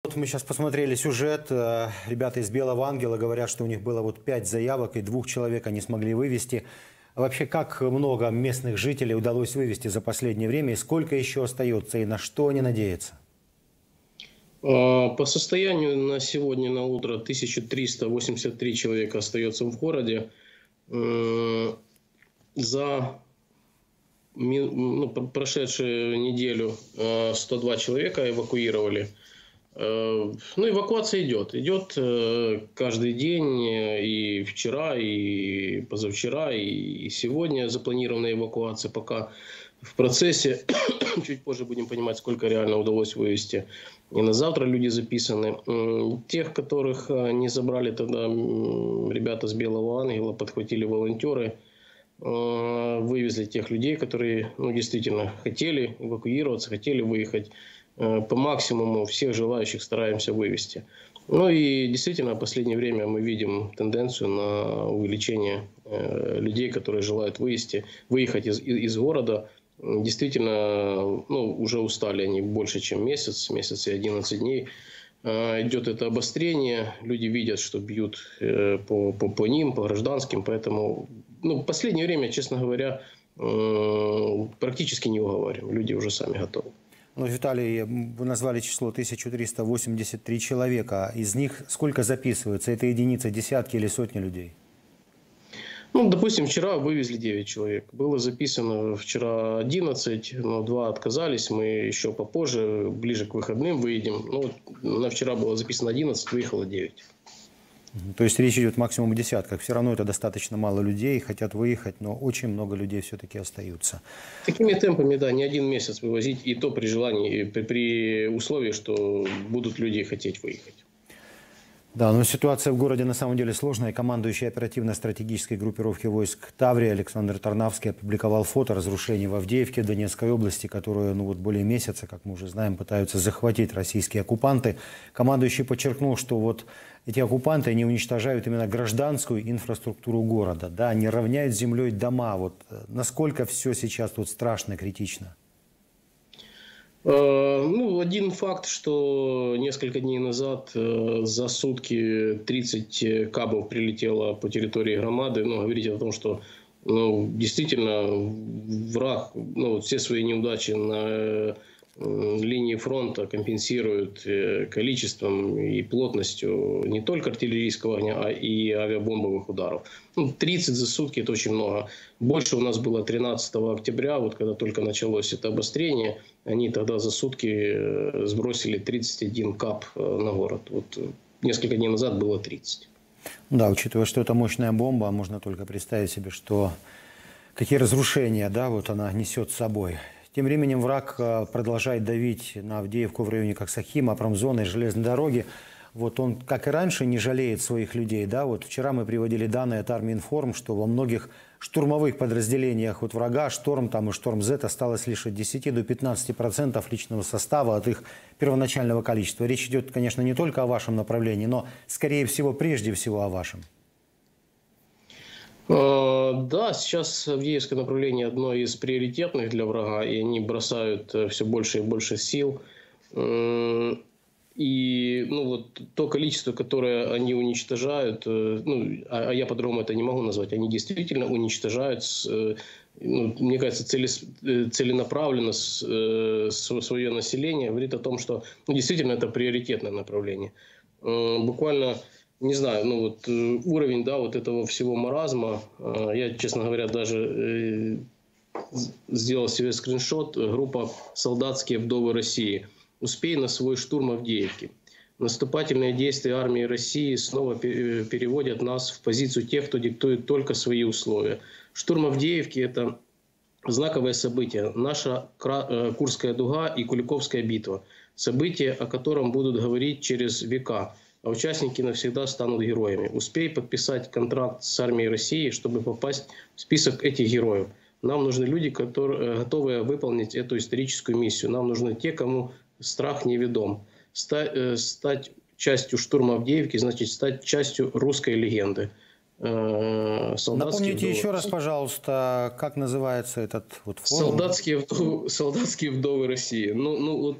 Вот мы сейчас посмотрели сюжет. Ребята из Белого Ангела говорят, что у них было вот 5 заявок, и 2 человек они смогли вывести. А вообще, как много местных жителей удалось вывести за последнее время, и сколько еще остается, и на что они надеются? По состоянию на сегодня, на утро, 1383 человека остается в городе. За прошедшую неделю 102 человека эвакуировали. Эвакуация идет. Идет каждый день, и вчера, и позавчера, и сегодня запланирована эвакуация. Пока в процессе. Чуть позже будем понимать, сколько реально удалось вывести. И на завтра люди записаны. Тех, которых не забрали тогда ребята с Белого Ангела, подхватили волонтеры, вывезли тех людей, которые действительно хотели эвакуироваться, хотели выехать. По максимуму всех желающих стараемся вывести. И действительно, в последнее время мы видим тенденцию на увеличение людей, которые желают выехать из города. Действительно, уже устали они больше, чем месяц и 11 дней. Идет это обострение, люди видят, что бьют по ним, по гражданским, поэтому в последнее время, честно говоря, практически не уговариваем, люди уже сами готовы. Виталий, вы назвали число 1383 человека. Из них сколько записываются? Это единицы, десятки или сотни людей? Допустим, вчера вывезли 9 человек. Было записано вчера 11, но 2 отказались. Мы еще попозже, ближе к выходным, выедем. На вчера было записано 11, выехало 9. То есть речь идет максимум о десятках. Все равно это достаточно мало людей, хотят выехать, но очень много людей все-таки остаются. Такими темпами, да, не один месяц вывозить, и то при желании, при условии, что будут люди хотеть выехать. Да, но ситуация в городе на самом деле сложная. Командующий оперативно-стратегической группировки войск Таврия Александр Тарнавский опубликовал фото разрушений в Авдеевке, Донецкой области, которую более месяца, как мы уже знаем, пытаются захватить российские оккупанты. Командующий подчеркнул, что эти оккупанты, они уничтожают именно гражданскую инфраструктуру города. Да, они равняют с землей дома. Насколько все сейчас тут страшно, критично? Один факт, что несколько дней назад за сутки 30 кабов прилетело по территории громады. Говорить о том, что действительно враг все свои неудачи на линии фронта компенсирует количеством и плотностью не только артиллерийского огня, а и авиабомбовых ударов. 30 за сутки – это очень много. Больше у нас было 13 октября, когда только началось это обострение. Они тогда за сутки сбросили 31 кап на город. Несколько дней назад было 30. Да, учитывая, что это мощная бомба, можно только представить себе, какие разрушения она несет с собой. Тем временем враг продолжает давить на Авдеевку в районе Коксахима, промзоны, железной дороги. Он, как и раньше, не жалеет своих людей. Вчера мы приводили данные от Арминформ, что во многих штурмовых подразделениях врага «Шторм» и «Шторм-З» осталось лишь от 10 до 15% личного состава от их первоначального количества. Речь идет, конечно, не только о вашем направлении, но, скорее всего, прежде всего о вашем. Да, сейчас Авдеевское направление одно из приоритетных для врага, и они бросают все больше и больше сил. И то количество, которое они уничтожают, а я по-другому это не могу назвать, они действительно уничтожают, мне кажется, целенаправленно свое население, говорит о том, что действительно это приоритетное направление. Буквально... Не знаю, уровень этого всего маразма, я, честно говоря, даже сделал себе скриншот, группа «Солдатские вдовы России». Успей на свой штурм Авдеевки. Наступательные действия армии России снова переводят нас в позицию тех, кто диктует только свои условия. Штурм Авдеевки – это знаковое событие. Наша Курская дуга и Куликовская битва. Событие, о котором будут говорить через века. А участники навсегда станут героями. Успей подписать контракт с армией России, чтобы попасть в список этих героев. Нам нужны люди, которые готовы выполнить эту историческую миссию. Нам нужны те, кому страх неведом. Стать частью штурма Авдеевки значит стать частью русской легенды. Напомните еще раз, пожалуйста, как называется этот форум? Солдатские вдовы России.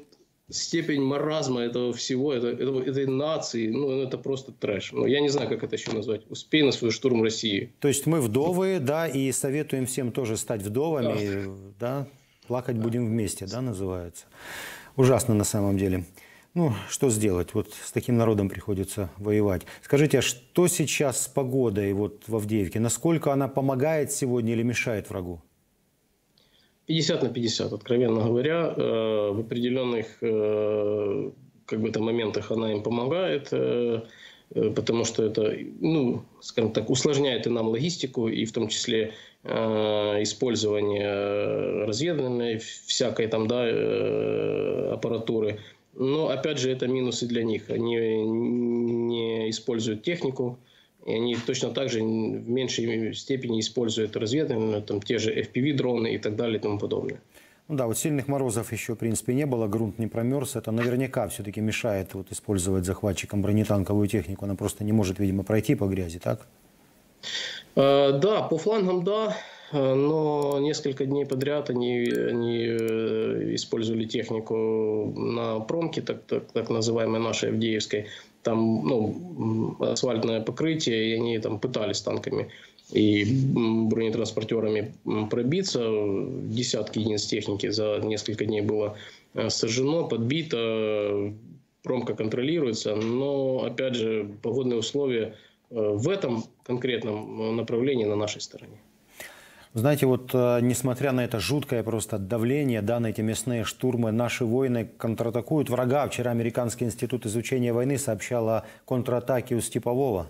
степень маразма этого всего, этой нации, ну, это просто трэш. Ну, я не знаю, как это еще назвать. Успей на свой штурм России. То есть мы вдовы, да, и советуем всем тоже стать вдовами, да, плакать будем вместе, да, называется. Ужасно на самом деле. Ну, что сделать? Вот с таким народом приходится воевать. Скажите, а что сейчас с погодой вот в Авдеевке? Насколько она помогает сегодня или мешает врагу? 50 на 50, откровенно говоря. В определенных как бы, моментах она им помогает, потому что это, ну, скажем так, усложняет и нам логистику, и в том числе использование разведывательной всякой там, да, аппаратуры. Но, опять же, это минусы для них. Они не используют технику, и они точно так же в меньшей степени используют разведывательную, там, те же FPV-дроны и так далее и тому подобное. Ну да, вот сильных морозов еще, в принципе, не было, грунт не промерз. Это наверняка все-таки мешает вот использовать захватчикам бронетанковую технику. Она просто не может, видимо, пройти по грязи, так? Да, по флангам да, но несколько дней подряд они использовали технику на промке, так называемой нашей Авдеевской. Там, ну, асфальтное покрытие, и они там пытались танками и бронетранспортерами пробиться. Десятки единиц техники за несколько дней было сожжено, подбито, промка контролируется, но, опять же, погодные условия в этом конкретном направлении на нашей стороне. Знаете, вот несмотря на это жуткое просто давление, да, на эти мясные штурмы, наши воины контратакуют врага. Вчера Американский институт изучения войны сообщал о контратаке у Степового.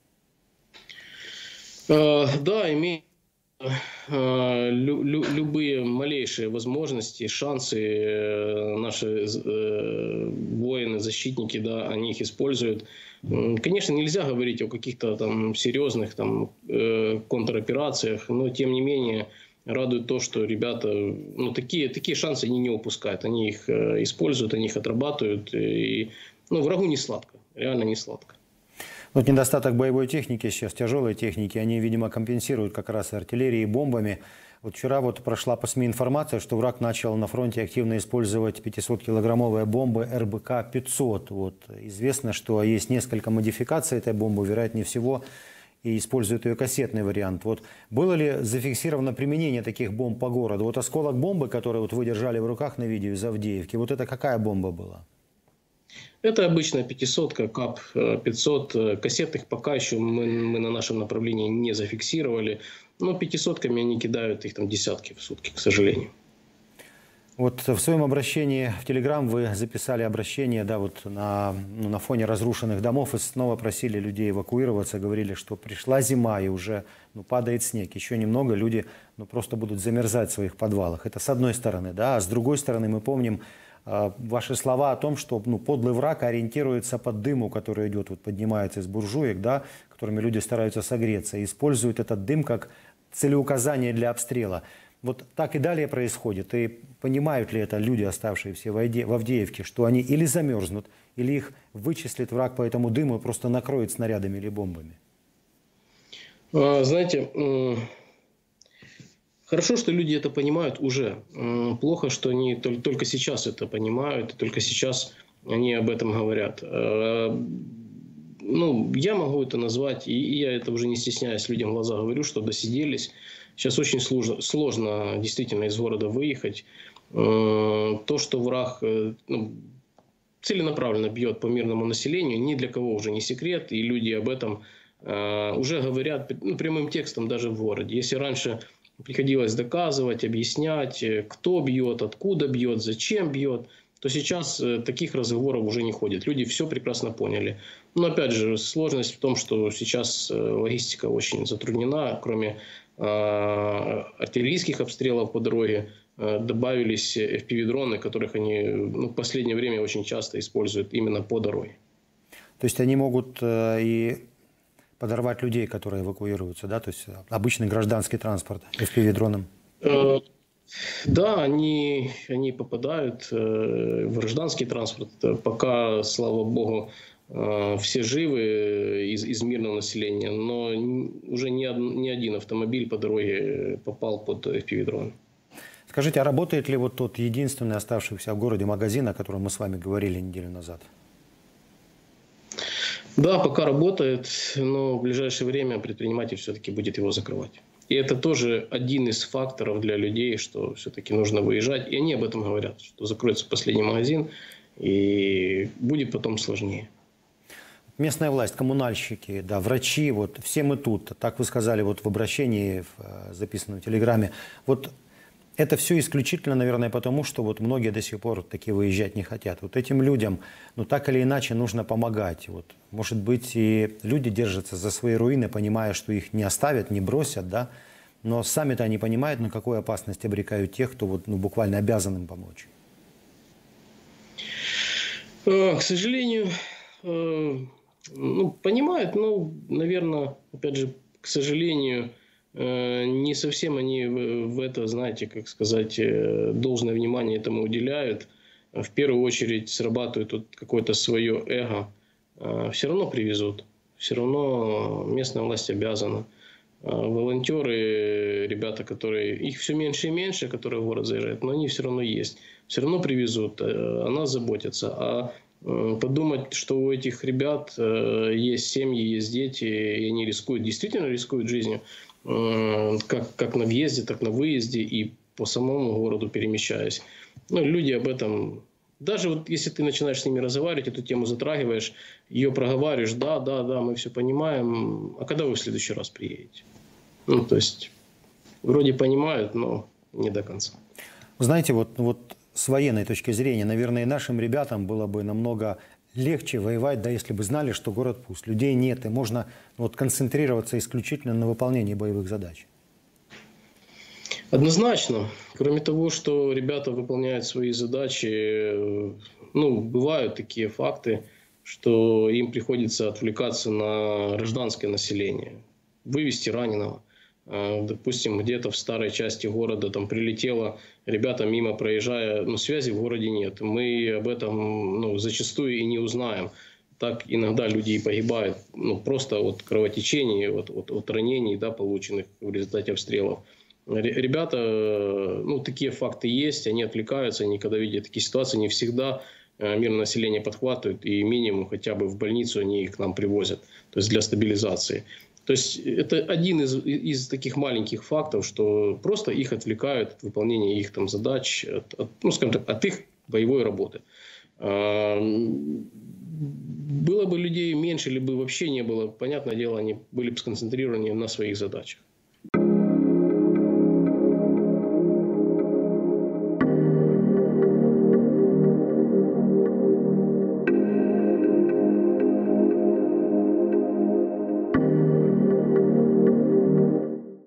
Да, имеет любые малейшие возможности, шансы наши воины, защитники, да, они их используют. Конечно, нельзя говорить о каких-то там серьезных там контроперациях, но тем не менее радует то, что ребята, ну, такие шансы они не упускают, они их используют, они их отрабатывают, и, ну, врагу не сладко, реально не сладко. Вот недостаток боевой техники сейчас, тяжелой техники, они, видимо, компенсируют как раз артиллерией и бомбами. Вот вчера вот прошла по СМИ информация, что враг начал на фронте активно использовать 500-килограммовые бомбы РБК-500. Вот. Известно, что есть несколько модификаций этой бомбы, вероятнее всего, и используют ее кассетный вариант. Вот. Было ли зафиксировано применение таких бомб по городу? Вот осколок бомбы, который вот вы держали в руках на видео из Авдеевки, вот это какая бомба была? Это обычная 500-ка, КАП-500. Кассетных пока еще мы на нашем направлении не зафиксировали. Но 500-ками они кидают их там десятки в сутки, к сожалению. Вот в своем обращении в Телеграм вы записали обращение, да, вот на фоне разрушенных домов и снова просили людей эвакуироваться, говорили, что пришла зима и уже падает снег. Еще немного люди просто будут замерзать в своих подвалах. Это с одной стороны, да, а с другой стороны мы помним ваши слова о том, что подлый враг ориентируется под дыму, который идет, вот поднимается из буржуек, да, которыми люди стараются согреться, и используют этот дым как целеуказание для обстрела. Вот так и далее происходит. И понимают ли это люди, оставшиеся в Авдеевке, что они или замерзнут, или их вычислит враг по этому дыму и просто накроет снарядами или бомбами? Знаете, хорошо, что люди это понимают уже. Плохо, что они только сейчас это понимают, и только сейчас они об этом говорят. Ну, я могу это назвать, и я это уже не стесняясь, людям в глаза говорю, что досиделись. Сейчас очень сложно действительно из города выехать. То, что враг целенаправленно бьет по мирному населению, ни для кого уже не секрет, и люди об этом уже говорят прямым текстом даже в городе. Если раньше приходилось доказывать, объяснять, кто бьет, откуда бьет, зачем бьет, то сейчас таких разговоров уже не ходит. Люди все прекрасно поняли. Но опять же, сложность в том, что сейчас логистика очень затруднена. Кроме артиллерийских обстрелов по дороге добавились FPV-дроны, которых они в последнее время очень часто используют именно по дороге. То есть они могут и подорвать людей, которые эвакуируются, да? То есть обычный гражданский транспорт FPV-дроном? Да, они попадают в гражданский транспорт. Пока, слава богу, все живы из мирного населения, но уже ни один автомобиль по дороге попал под FPV-дрон. Скажите, а работает ли вот тот единственный оставшийся в городе магазин, о котором мы с вами говорили неделю назад? Да, пока работает, но в ближайшее время предприниматель все-таки будет его закрывать. И это тоже один из факторов для людей, что все-таки нужно выезжать. И они об этом говорят, что закроется последний магазин, и будет потом сложнее. Местная власть, коммунальщики, да, врачи, вот все мы тут, так вы сказали вот в обращении, записанном в Телеграме. Вот это все исключительно, наверное, потому, что вот многие до сих пор таки выезжать не хотят. Вот этим людям, ну так или иначе, нужно помогать. Вот, может быть, и люди держатся за свои руины, понимая, что их не оставят, не бросят, да, но сами-то они понимают, на какую опасность обрекают тех, кто вот, ну, буквально обязан им помочь. К сожалению, ну, понимают, но, наверное, опять же, к сожалению, не совсем они в это, знаете, как сказать, должное внимание этому уделяют. В первую очередь срабатывает тут какое-то свое эго. Все равно привезут. Все равно местная власть обязана. Волонтеры, ребята, которые... Их все меньше и меньше, которые в город заезжают, но они все равно есть. Все равно привезут. О нас заботятся. А подумать, что у этих ребят есть семьи, есть дети, и они рискуют, действительно рискуют жизнью, как на въезде, так на выезде и по самому городу перемещаясь. Ну, люди об этом... Даже вот если ты начинаешь с ними разговаривать, эту тему затрагиваешь, ее проговариваешь, да, мы все понимаем, а когда вы в следующий раз приедете? Ну, то есть, вроде понимают, но не до конца. Знаете, вот с военной точки зрения, наверное, и нашим ребятам было бы намного легче воевать, да, если бы знали, что город пуст, людей нет, и можно вот концентрироваться исключительно на выполнении боевых задач. Однозначно. Кроме того, что ребята выполняют свои задачи, ну, бывают такие факты, что им приходится отвлекаться на гражданское население, вывести раненого. Допустим, где-то в старой части города там прилетело, ребята мимо проезжая, но связи в городе нет. Мы об этом, ну, зачастую и не узнаем. Так иногда люди и погибают, ну, просто от кровотечений, от ранений, да, полученных в результате обстрелов. Ребята, ну, такие факты есть, они отвлекаются, они когда видят такие ситуации, не всегда мирное население подхватывают, и минимум хотя бы в больницу они их к нам привозят, то есть для стабилизации. То есть это один из таких маленьких фактов, что просто их отвлекают от выполнения их там задач, ну, скажем так, от их боевой работы. Было бы людей меньше, либо вообще не было, понятное дело, они были бы сконцентрированы на своих задачах.